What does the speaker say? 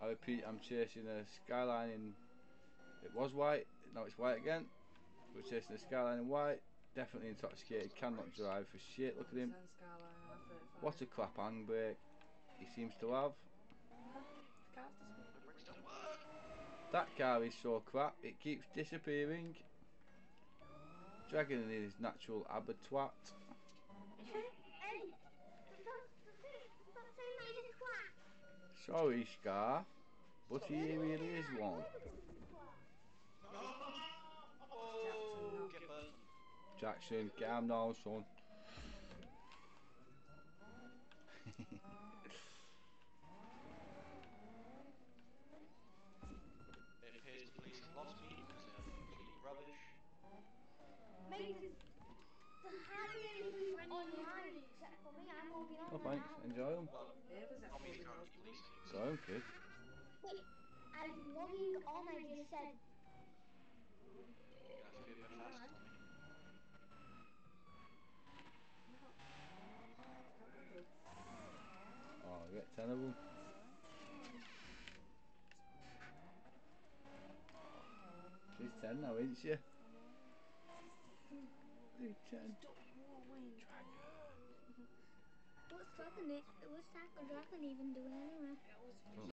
I repeat, I'm chasing a Skyline in... It was white, now it's white again. We're chasing a Skyline in white. Definitely intoxicated, cannot drive for shit. Look at him. What a crap handbrake he seems to have. That car is so crap, it keeps disappearing. Dragging in his natural abattoir. Sorry, Scar, but he really is one. Jackson, calm down, son. It appears the police have lost me because they are complete rubbish. Mate, the hardly online except for me. I'm all beyond. Oh, thanks. Enjoy them. Well, Tommy's currently policing. Go home, kid. Wait, I'm logging on. I just said. You're gonna have to be a bit faster, Tommy. Oh, I get 10 of them. She's 10 now, isn't she? 10. What's dragon? What's that dragon even doing anyway?